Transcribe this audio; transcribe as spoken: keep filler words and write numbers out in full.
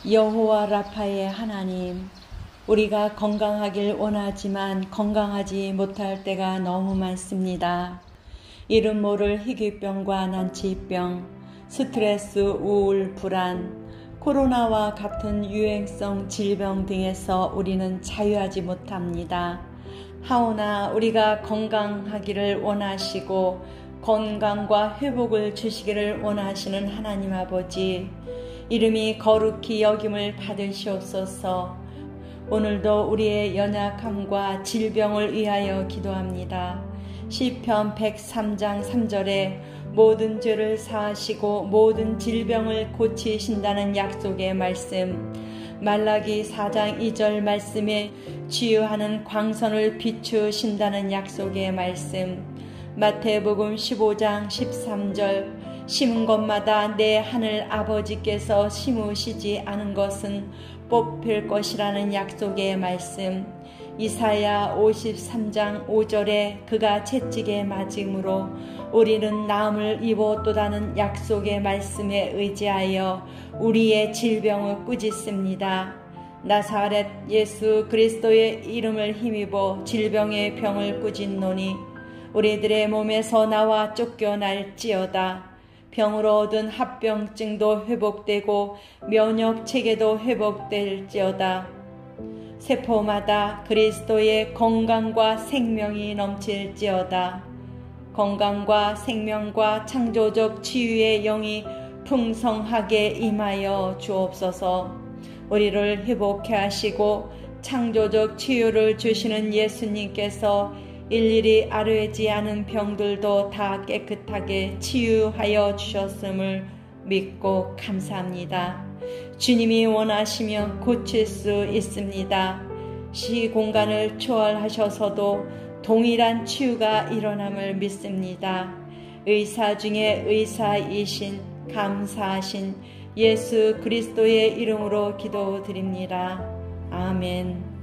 여호와 라파의 하나님, 우리가 건강하길 원하지만 건강하지 못할 때가 너무 많습니다. 이름 모를 희귀병과 난치병, 스트레스, 우울, 불안, 코로나와 같은 유행성 질병 등에서 우리는 자유하지 못합니다. 하오나 우리가 건강하기를 원하시고 건강과 회복을 주시기를 원하시는 하나님 아버지, 이름이 거룩히 여김을 받으시옵소서. 오늘도 우리의 연약함과 질병을 위하여 기도합니다. 시편 백삼 장 삼 절에 모든 죄를 사하시고 모든 질병을 고치신다는 약속의 말씀, 말라기 사 장 이 절 말씀에 치유하는 광선을 비추신다는 약속의 말씀, 마태복음 십오 장 십삼 절 심은 것마다 내 하늘 아버지께서 심으시지 않은 것은 뽑힐 것이라는 약속의 말씀, 이사야 오십삼 장 오 절에 그가 채찍에 맞음으로 우리는 나음을 입었도다는 약속의 말씀에 의지하여 우리의 질병을 꾸짖습니다. 나사렛 예수 그리스도의 이름을 힘입어 질병의 병을 꾸짖노니 우리들의 몸에서 나와 쫓겨날지어다. 병으로 얻은 합병증도 회복되고 면역체계도 회복될지어다. 세포마다 그리스도의 건강과 생명이 넘칠지어다. 건강과 생명과 창조적 치유의 영이 풍성하게 임하여 주옵소서. 우리를 회복케 하시고 창조적 치유를 주시는 예수님께서 일일이 아뢰지 않은 병들도 다 깨끗하게 치유하여 주셨음을 믿고 감사합니다. 주님이 원하시면 고칠 수 있습니다. 시공간을 초월하셔서도 동일한 치유가 일어남을 믿습니다. 의사 중에 의사이신 감사하신 예수 그리스도의 이름으로 기도드립니다. 아멘.